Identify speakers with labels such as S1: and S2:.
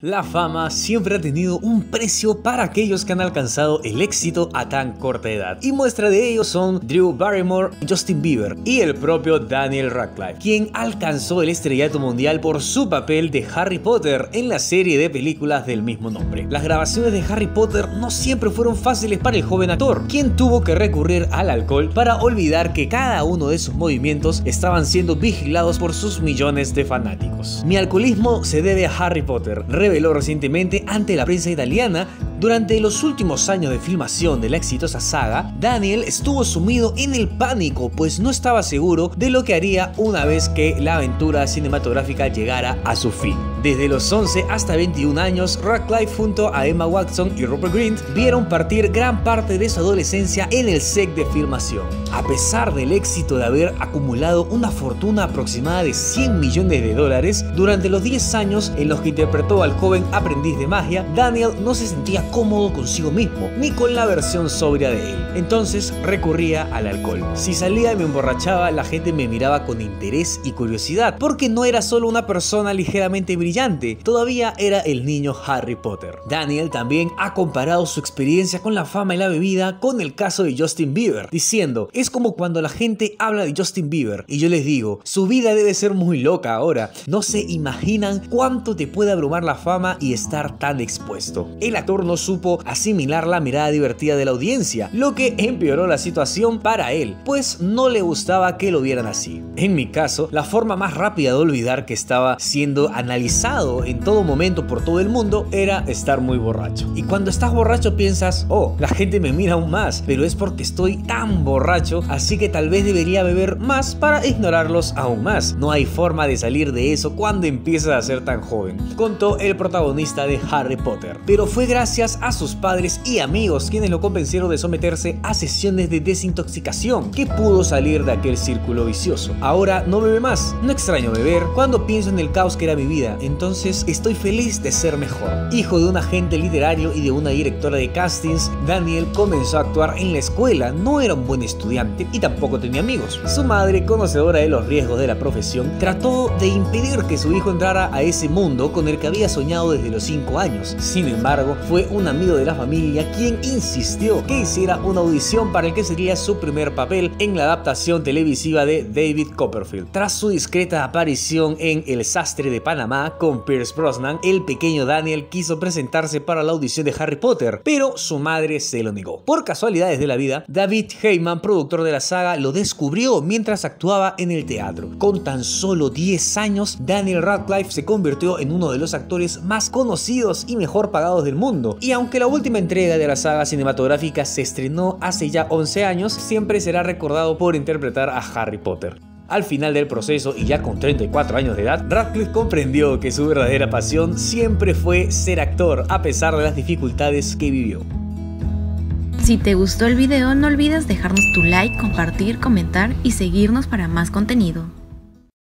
S1: La fama siempre ha tenido un precio para aquellos que han alcanzado el éxito a tan corta edad, y muestra de ello son Drew Barrymore, Justin Bieber y el propio Daniel Radcliffe, quien alcanzó el estrellato mundial por su papel de Harry Potter en la serie de películas del mismo nombre. Las grabaciones de Harry Potter no siempre fueron fáciles para el joven actor, quien tuvo que recurrir al alcohol para olvidar que cada uno de sus movimientos estaban siendo vigilados por sus millones de fanáticos. Mi alcoholismo se debe a Harry Potter, reveló recientemente ante la prensa italiana. Durante los últimos años de filmación de la exitosa saga, Daniel estuvo sumido en el pánico, pues no estaba seguro de lo que haría una vez que la aventura cinematográfica llegara a su fin. Desde los 11 hasta 21 años, Radcliffe junto a Emma Watson y Rupert Grint vieron partir gran parte de su adolescencia en el set de filmación. A pesar del éxito de haber acumulado una fortuna aproximada de $100 millones durante los 10 años en los que interpretó al joven aprendiz de magia, Daniel no se sentía cómodo consigo mismo, ni con la versión sobria de él. Entonces recurría al alcohol. Si salía y me emborrachaba, la gente me miraba con interés y curiosidad, porque no era solo una persona ligeramente brillante, todavía era el niño Harry Potter. Daniel también ha comparado su experiencia con la fama y la bebida con el caso de Justin Bieber, diciendo: es como cuando la gente habla de Justin Bieber y yo les digo, su vida debe ser muy loca ahora, no se imaginan cuánto te puede abrumar la fama y estar tan expuesto. El actor no supo asimilar la mirada divertida de la audiencia, lo que empeoró la situación para él, pues no le gustaba que lo vieran así. En mi caso, la forma más rápida de olvidar que estaba siendo analizado en todo momento por todo el mundo era estar muy borracho. Y cuando estás borracho piensas: oh, la gente me mira aún más, pero es porque estoy tan borracho, así que tal vez debería beber más para ignorarlos aún más. No hay forma de salir de eso cuando empiezas a ser tan joven, contó el protagonista de Harry Potter. Pero fue gracias a sus padres y amigos quienes lo convencieron de someterse a sesiones de desintoxicación, que pudo salir de aquel círculo vicioso. Ahora no bebe más. No extraño beber cuando pienso en el caos que era mi vida, entonces estoy feliz de ser mejor. Hijo de un agente literario y de una directora de castings, Daniel comenzó a actuar en la escuela. No era un buen estudiante y tampoco tenía amigos. Su madre, conocedora de los riesgos de la profesión, trató de impedir que su hijo entrara a ese mundo con el que había soñado desde los 5 años. Sin embargo, fue un amigo de la familia quien insistió que hiciera una audición para el que sería su primer papel en la adaptación televisiva de David Copperfield. Tras su discreta aparición en El sastre de Panamá con Pierce Brosnan, el pequeño Daniel quiso presentarse para la audición de Harry Potter, pero su madre se lo negó. Por casualidades de la vida, David Heyman, productor de la saga, lo descubrió mientras actuaba en el teatro. Con tan solo 10 años, Daniel Radcliffe se convirtió en uno de los actores más conocidos y mejor pagados del mundo. Y aunque la última entrega de la saga cinematográfica se estrenó hace ya 11 años, siempre será recordado por interpretar a Harry Potter. Al final del proceso, y ya con 34 años de edad, Radcliffe comprendió que su verdadera pasión siempre fue ser actor, a pesar de las dificultades que vivió.
S2: Si te gustó el video, no olvides dejarnos tu like, compartir, comentar y seguirnos para más contenido.